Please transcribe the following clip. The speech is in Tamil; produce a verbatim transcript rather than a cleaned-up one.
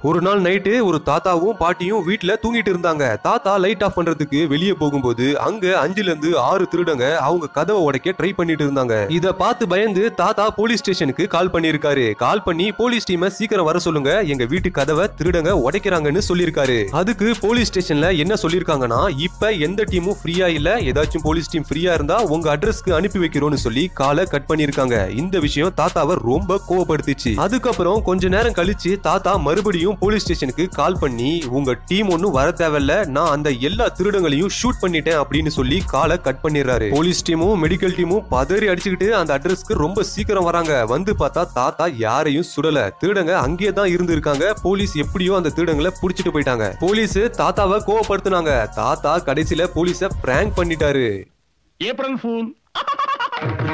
ஒரு நாள் நைட்டு ஒரு தாத்தாவும் பாட்டியும் வீட்டுல தூங்கிட்டு இருந்தாங்க. தாத்தா லைட் ஆஃப் பண்றதுக்கு வெளியே போகும்போது அங்க அஞ்சுல இருந்து ஆறு திருடங்க அவங்க கதவை உடைக்க ட்ரை பண்ணிட்டு இருந்தாங்க. இத பார்த்து பயந்து தாத்தா போலீஸ் ஸ்டேஷனுக்கு கால் பண்ணிருக்காரு. கால் பண்ணி போலீஸ் டீமை சீக்கிரம் வர சொல்லுங்க, எங்க வீட்டு கதவை திருடங்க உடைக்கிறாங்கன்னு சொல்லிருக்காரு. அதுக்கு போலீஸ் ஸ்டேஷன்ல என்ன சொல்லிருக்காங்கன்னா, இப்ப எந்த டீமும் ஃப்ரீயா இல்ல, ஏதாச்சும் போலீஸ் டீம் ஃப்ரீயா இருந்தா உங்க அட்ரஸ்க்கு அனுப்பி வைக்கிறோம்னு சொல்லி காலை கட் பண்ணிருக்காங்க. இந்த விஷயம் தாத்தாவை ரொம்ப கோவப்படுத்துச்சு. அதுக்கப்புறம் கொஞ்ச நேரம் கழிச்சு தாத்தா மறுபடியும் போலீஸ் ஸ்டேஷனுக்கு கால் பண்ணி, உங்க டீம் ஒன்னும் வர தேவையில்ல, நான் அந்த எல்லா திருடங்களையும் ஷூட் பண்ணிட்டேன் அப்படின்னு சொல்லி காலை கட் பண்ணிடுறாரு. போலீஸ் டீமும் மெடிக்கல் டீமும் பதறி அடிச்சுக்கிட்டு அந்த அட்ரஸ்க்கு ரொம்ப சீக்கிரம் வராங்க. வந்து பார்த்தா தாத்தா யாரையும் சுடல, திருடங்க அங்கேயே தான் இருந்து இருக்காங்க. போலீஸ் எப்படியோ அந்த திருடங்களை புடிச்சிட்டு போயிட்டாங்க. போலீஸ் தாத்தாவை கோவப்படுத்தினாங்க. தாத்தா கடைசியில போலீஸ பிராங்க் பண்ணிட்டாரு. April pool.